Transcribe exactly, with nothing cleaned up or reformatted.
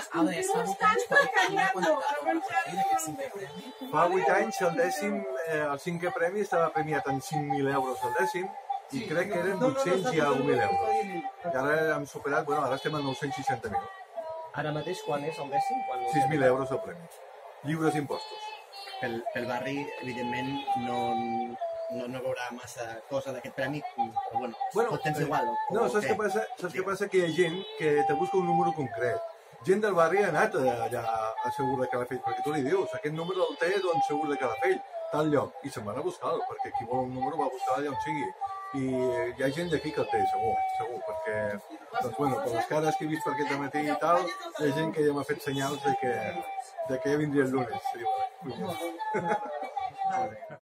Alex, fa vuit anys, quina quantitat va sortir d'aquest cinquè premi? Fa vuit anys el dècim, eh, el cinquè premi estava premiat en cinc mil euros el dècim i crec que eren vuit-cents i alguna mil euros. I ara hem superat, bueno, ara estem a nou-cents seixanta mil. Ara mateix quan és el dècim? sis mil euros el premi, lliures d'impostos. Pel, pel barri, evidentment, no, no, no veurà massa cosa d'aquest premi, però bueno, bueno pot tens igual. O, no, o saps què passa? Saps sí. què passa? Que hi ha gent que te busca un número concret. Gent del barri ha anat allà a Segur de Calafell, perquè tu li dius, aquest número el té doncs Segur de Calafell, tal lloc, i se'n van a buscar-lo, perquè qui vol un número va a buscar allà on sigui. I hi ha gent d'aquí que el té, segur, segur, perquè, doncs, bueno, per les cares que he vist per aquest matí i tal, hi ha gent que ja m'ha fet senyals de que, de que ja vindria el lunes. Sí, vale.